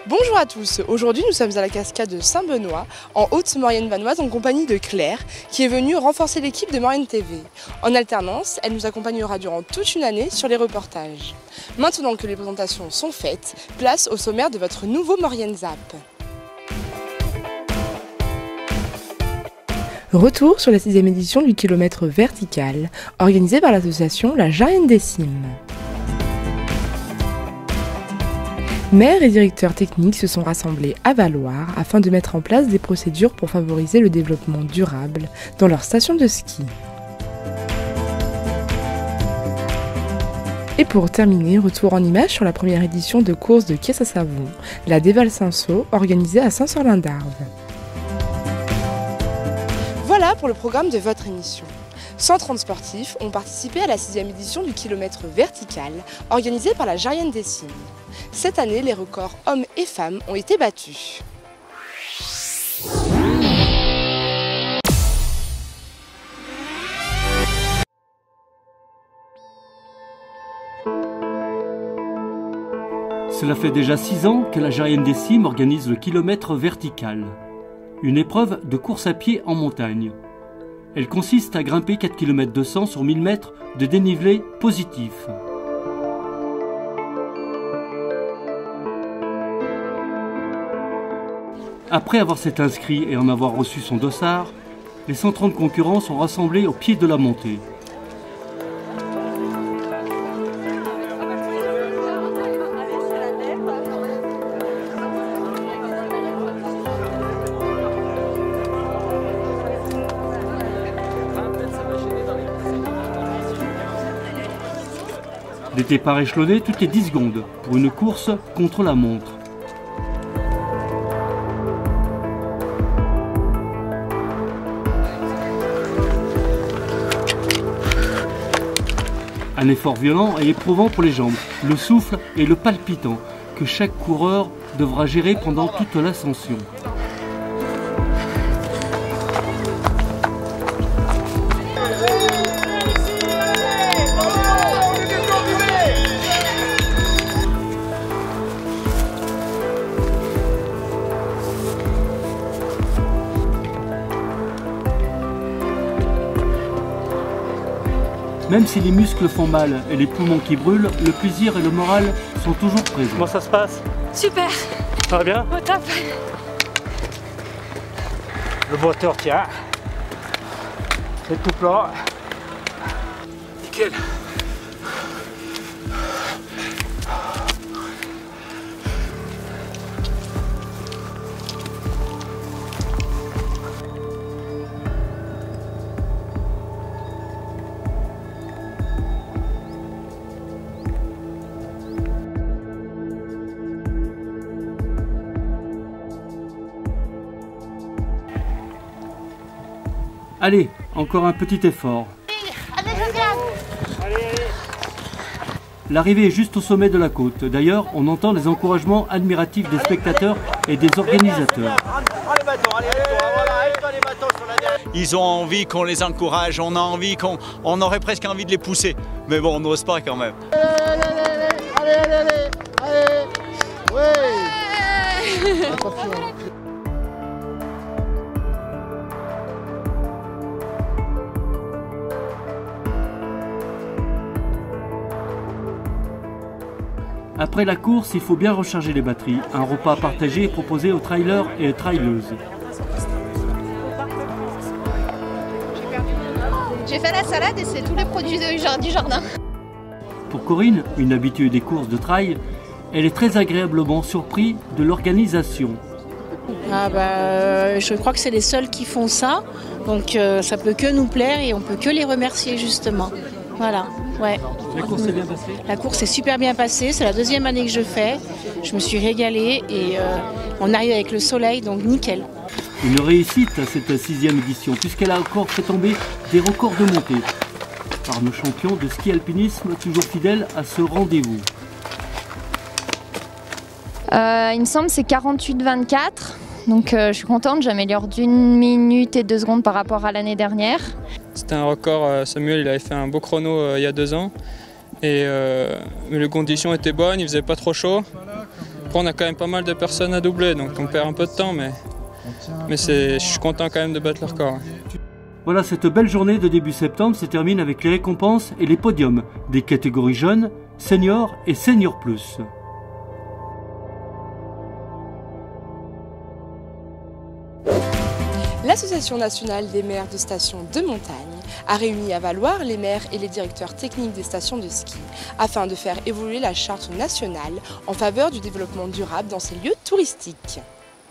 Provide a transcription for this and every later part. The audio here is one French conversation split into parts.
Bonjour à tous, aujourd'hui nous sommes à la cascade de Saint-Benoît, en Haute-Maurienne vanoise, en compagnie de Claire, qui est venue renforcer l'équipe de Maurienne TV. En alternance, elle nous accompagnera durant toute une année sur les reportages. Maintenant que les présentations sont faites, place au sommaire de votre nouveau Maurienne Zap. Retour sur la 6e édition du kilomètre vertical, organisée par l'association La Jarienne des Cimes. Maires et directeurs techniques se sont rassemblés à Valloire afin de mettre en place des procédures pour favoriser le développement durable dans leur station de ski. Et pour terminer, retour en images sur la première édition de course de caisse à savon, la Déval-Saint-Saul, organisée à Saint-Sorlin-d'Arve. Voilà pour le programme de votre émission. 130 sportifs ont participé à la 6e édition du kilomètre vertical, organisée par la Jarienne des Cimes. Cette année, les records hommes et femmes ont été battus. Cela fait déjà 6 ans que la Jarienne des Cimes organise le kilomètre vertical, une épreuve de course à pied en montagne. Elle consiste à grimper 4 km 200 sur 1000 mètres de dénivelé positif. Après avoir s'être inscrit et en avoir reçu son dossard, les 130 concurrents sont rassemblés au pied de la montée. Des départs échelonnés toutes les 10 secondes pour une course contre la montre. Un effort violent et éprouvant pour les jambes, le souffle et le palpitant que chaque coureur devra gérer pendant toute l'ascension. Même si les muscles font mal et les poumons qui brûlent, le plaisir et le moral sont toujours présents. Comment ça se passe? Super. Ça va bien? Au top. Le moteur tient. C'est tout plat. Nickel. Allez, encore un petit effort. L'arrivée est juste au sommet de la côte. D'ailleurs, on entend les encouragements admiratifs des spectateurs et des organisateurs. Ils ont envie qu'on les encourage, on a envie on aurait presque envie de les pousser. Mais bon, on n'ose pas quand même. Après la course, il faut bien recharger les batteries. Un repas partagé est proposé aux trailers et aux traileuses. J'ai fait la salade et c'est tous les produits du jardin. Pour Corinne, une habituée des courses de trail, elle est très agréablement surprise de l'organisation. Je crois que c'est les seuls qui font ça, donc ça peut que nous plaire et on peut que les remercier justement. Voilà, ouais. La course s'est bien passée? La course s'est super bien passée, c'est la 2e année que je fais. Je me suis régalée et on arrive avec le soleil, donc nickel. Une réussite à cette 6e édition, puisqu'elle a encore fait tomber des records de montée par nos champions de ski alpinisme, toujours fidèles à ce rendez-vous. Il me semble que c'est 48-24, donc je suis contente, j'améliore d'1 minute et 2 secondes par rapport à l'année dernière. C'était un record, Samuel il avait fait un beau chrono il y a 2 ans, mais les conditions étaient bonnes, il faisait pas trop chaud. Après, on a quand même pas mal de personnes à doubler, donc on perd un peu de temps, mais je suis content quand même de battre le record. Voilà, cette belle journée de début septembre se termine avec les récompenses et les podiums des catégories jeunes, seniors et seniors plus. L'Association nationale des maires de stations de montagne a réuni à Valloire les maires et les directeurs techniques des stations de ski afin de faire évoluer la charte nationale en faveur du développement durable dans ces lieux touristiques.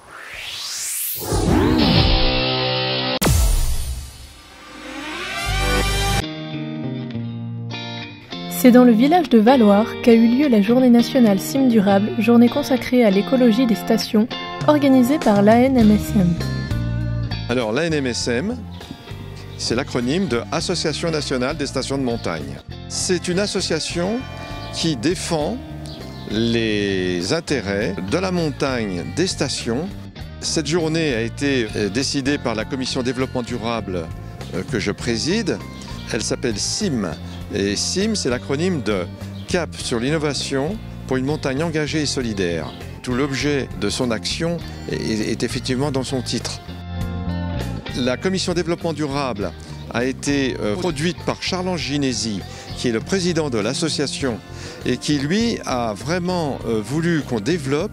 C'est dans le village de Valloire qu'a eu lieu la journée nationale Cime Durable, journée consacrée à l'écologie des stations, organisée par l'ANMSM. Alors l'ANMSM, c'est l'acronyme de Association nationale des stations de montagne. C'est une association qui défend les intérêts de la montagne des stations. Cette journée a été décidée par la commission développement durable que je préside. Elle s'appelle CIM. Et CIM, c'est l'acronyme de Cap sur l'innovation pour une montagne engagée et solidaire. Tout l'objet de son action est effectivement dans son titre. La commission développement durable a été produite par Charles Ginesi, qui est le président de l'association et qui, lui, a vraiment voulu qu'on développe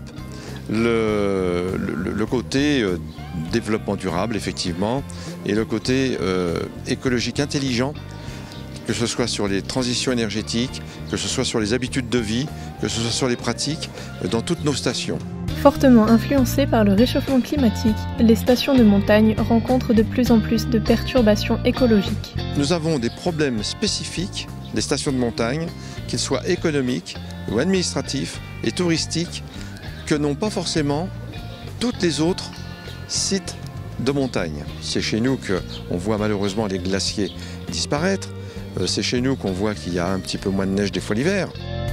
le côté développement durable, effectivement, et le côté écologique intelligent, que ce soit sur les transitions énergétiques, que ce soit sur les habitudes de vie, que ce soit sur les pratiques, dans toutes nos stations. Fortement influencées par le réchauffement climatique, les stations de montagne rencontrent de plus en plus de perturbations écologiques. Nous avons des problèmes spécifiques des stations de montagne, qu'ils soient économiques ou administratifs et touristiques, que n'ont pas forcément toutes les autres sites de montagne. C'est chez nous qu'on voit malheureusement les glaciers disparaître. C'est chez nous qu'on voit qu'il y a un petit peu moins de neige des fois l'hiver.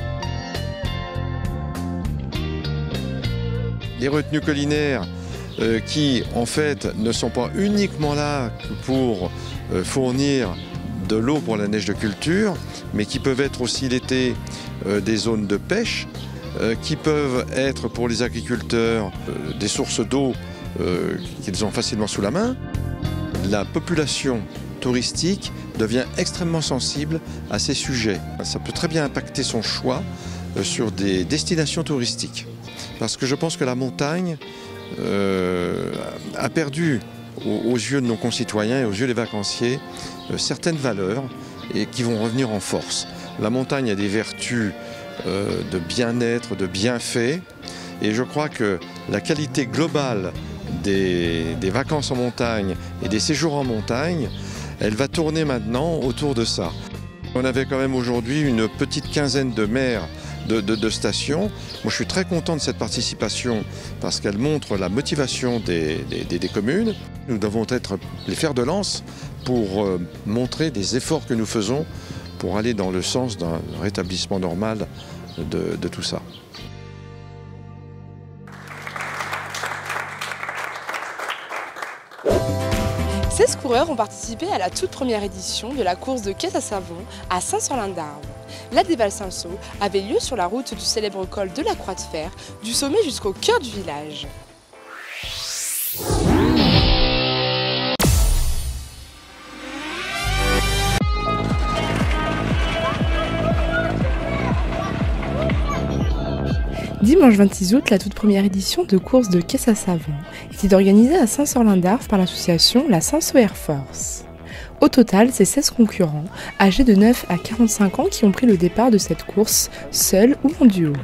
Les retenues collinaires qui, en fait, ne sont pas uniquement là pour fournir de l'eau pour la neige de culture, mais qui peuvent être aussi l'été des zones de pêche, qui peuvent être pour les agriculteurs des sources d'eau qu'ils ont facilement sous la main. La population touristique devient extrêmement sensible à ces sujets. Ça peut très bien impacter son choix sur des destinations touristiques. Parce que je pense que la montagne a perdu aux yeux de nos concitoyens et aux yeux des vacanciers certaines valeurs et qui vont revenir en force. La montagne a des vertus de bien-être, de bienfaits, et je crois que la qualité globale des vacances en montagne et des séjours en montagne, elle va tourner maintenant autour de ça. On avait quand même aujourd'hui une petite quinzaine de maires de stations. Moi, je suis très content de cette participation parce qu'elle montre la motivation des communes. Nous devons être les fers de lance pour montrer des efforts que nous faisons pour aller dans le sens d'un rétablissement normal de tout ça. Ces coureurs ont participé à la toute première édition de la course de caisse à savon à Saint-Sorlin-d'Arve. La Déval-Saint-Saul avait lieu sur la route du célèbre col de la Croix de Fer, du sommet jusqu'au cœur du village. Dimanche 26 août, la toute première édition de course de caisse à savon était organisée à Saint-Sorlin-d'Arve par l'association La Saint-So Air Force. Au total, c'est 16 concurrents, âgés de 9 à 45 ans, qui ont pris le départ de cette course, seuls ou en duo.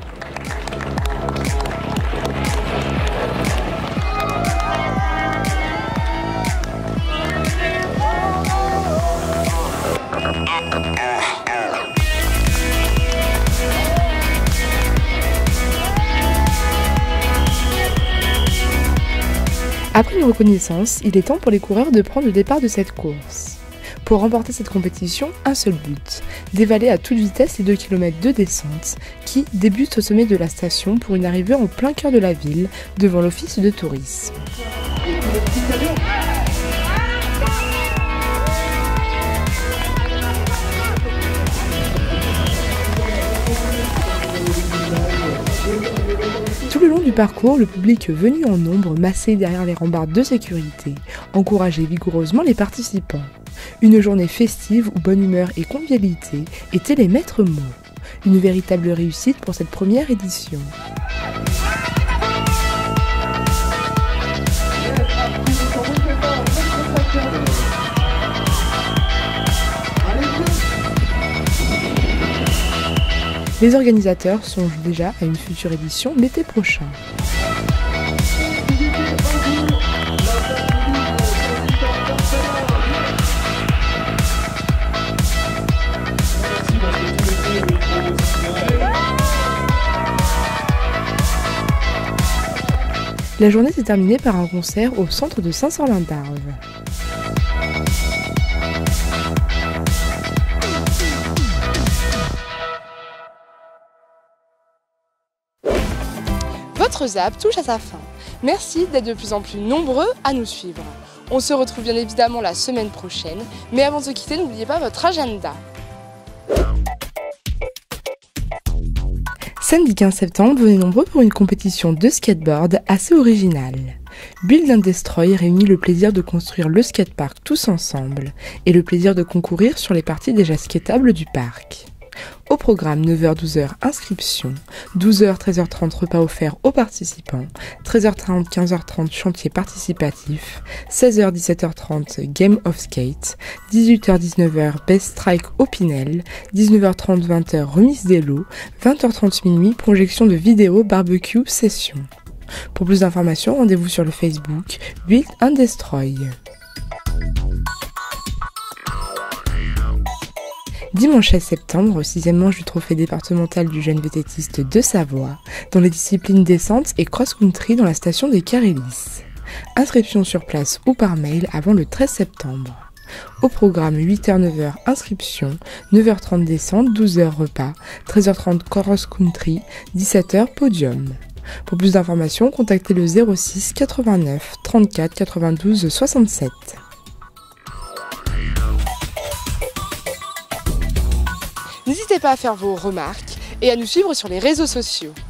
Après une reconnaissance, il est temps pour les coureurs de prendre le départ de cette course. Pour remporter cette compétition, un seul but, dévaler à toute vitesse les 2 km de descente qui débutent au sommet de la station pour une arrivée en plein cœur de la ville, devant l'office de tourisme. Tout le parcours, le public venu en nombre, massé derrière les rambardes de sécurité, encourageait vigoureusement les participants. Une journée festive où bonne humeur et convivialité étaient les maîtres mots. Une véritable réussite pour cette première édition. Les organisateurs songent déjà à une future édition l'été prochain. La journée s'est terminée par un concert au centre de Saint-Sorlin-d'Arves. Votre ZAP touche à sa fin. Merci d'être de plus en plus nombreux à nous suivre. On se retrouve bien évidemment la semaine prochaine, mais avant de se quitter, n'oubliez pas votre agenda. Samedi 15 septembre, venez nombreux pour une compétition de skateboard assez originale. Build and Destroy réunit le plaisir de construire le skatepark tous ensemble et le plaisir de concourir sur les parties déjà skatables du parc. Au programme 9h-12h inscription, 12h 13h30 repas offerts aux participants, 13h30 15h30 chantier participatif, 16h 17h30 Game of Skate, 18h 19h Best Strike au Pinel, 19h30 20h remise des lots, 20h30 minuit projection de vidéos barbecue session. Pour plus d'informations, rendez-vous sur le Facebook Build and Destroy. Dimanche 16 septembre, 6e manche du trophée départemental du jeune vététiste de Savoie, dans les disciplines descente et cross-country dans la station des Carélis. Inscription sur place ou par mail avant le 13 septembre. Au programme 8h-9h inscription, 9h30 descente, 12h repas, 13h30 cross-country, 17h podium. Pour plus d'informations, contactez le 06 89 34 92 67. N'hésitez pas à faire vos remarques et à nous suivre sur les réseaux sociaux.